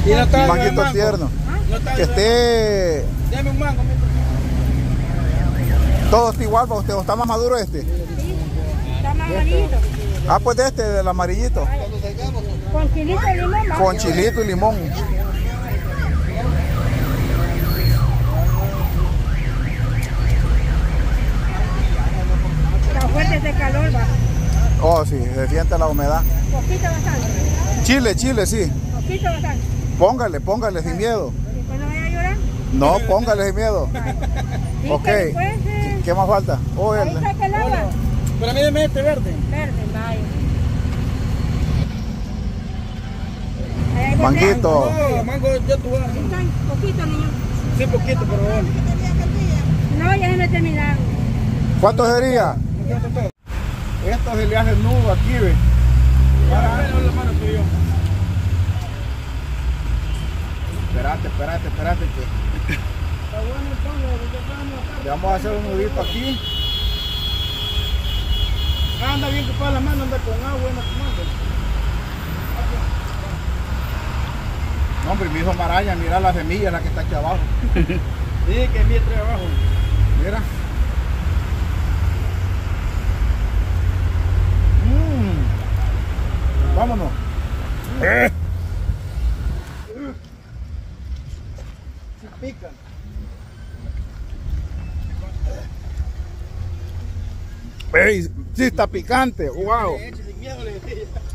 Y no está manguito mango. tierno. No está Que esté... Deme un mango, mijo. Todo está igual para usted, ¿o está más maduro este? Sí, está más amarillito. Ah, pues de este, del amarillito. Con chilito y limón. ¿va? Con chilito y limón. Está fuerte ese calor, va. Oh, sí, se siente la humedad. Poquito bastante. Chile, sí. Poquito bastante. Póngale sin miedo. Después no vaya a llorar. No, póngale sin miedo. Sí, Ok. que después, ¿Qué más falta? Oh, ahí el- saca el agua. Pero a mí deme este verde. Verde, vaya. Ahí hay Manguito. No, mango yo tuve. botella. Poquito, niño. Sí, poquito, pero bueno. No, ya se me terminaron. ¿Cuánto sería? Esto se le hace nudo aquí, ve. Para la mano que yo. Espérate que Está bueno el pongo, le vamos a hacer un nudito aquí. anda bien que para la mano, anda con agua, anda tomando. No, hombre, mi hijo Maraña, mira la semilla, la que está aquí abajo. Sí, que mi trae abajo. Mira. Vámonos. Sí pican. Ey, sí está picante, wow. Sin miedo le decía.